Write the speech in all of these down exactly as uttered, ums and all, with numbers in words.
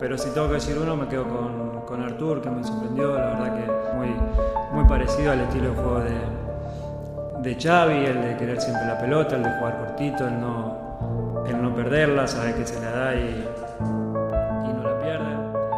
pero si tengo que decir uno me quedo con, con Artur, que me sorprendió, la verdad que muy, muy parecido al estilo de juego de, de Xavi, el de querer siempre la pelota, el de jugar cortito, el no, el no perderla, saber que se la da y, y no la pierde.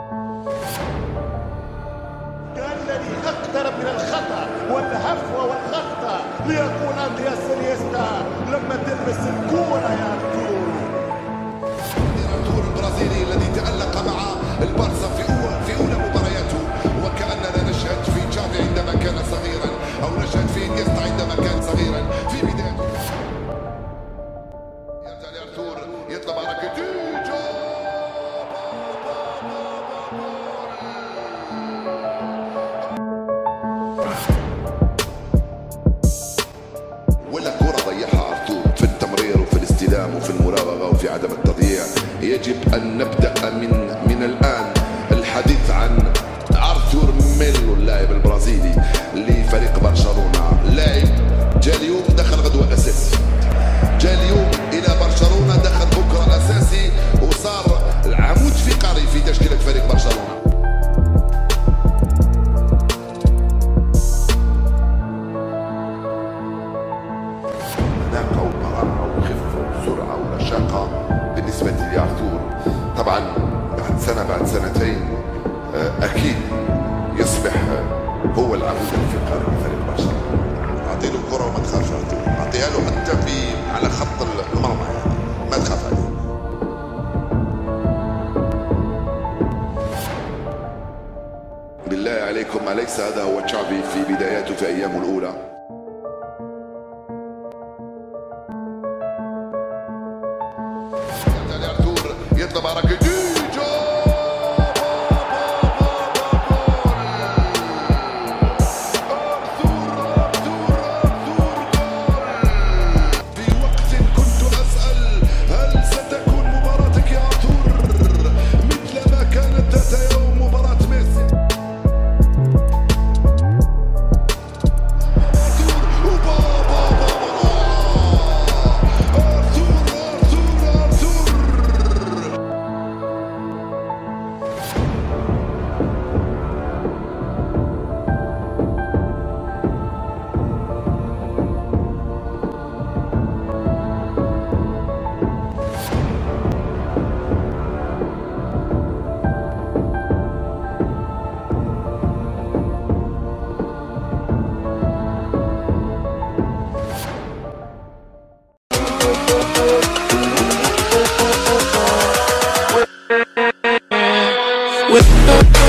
اقترب من الخطأ والهفوة واللقطة ليقول أندرياس إنيستا لما تلمس الكورة يا أرتور. أرتور البرازيلي الذي تألق مع البارسا في أول في أولى مبارياته، وكأننا نشهد في تشافي عندما كان صغيرا أو نشهد في إنيستا عندما كان صغيرا في بدايته. يرجع لأرتور يطلب راكيتيتش. ولا كرة ضيعها أرتور في التمرير وفي الاستلام وفي المراوغة وفي عدم التضييع. يجب أن نبدأ من من الآن الحديث عن أرتور ميلو اللاعب البرازيلي لفريق برشلونة. لاعب جاء اليوم دخل غدوة أساسي، جاء اليوم إلى برشلونة دخل بكرة أساسي وصار العمود فقري في تشكيلة فريق برشلونة. أناقة وبراعة وخفة وسرعة ورشاقة بالنسبة لأرتور. طبعا بعد سنة بعد سنتين أكيد يصبح هو العمود الفقري لفريق برشلونة. أعطي له الكرة وما تخافش أرتور، أعطيها له حتى في على خط المرمى يعني ما تخاف عليه. بالله عليكم أليس هذا هو تشافي في بداياته في أيامه الأولى؟ يطلب راكيتيتش. في وقت كنت أسأل هل ستكون مباراتك يا أرتور مثل ما كانت ذات يوم مباراة ميسي؟ أرتور وبابا أرتور أرتور أرتور. With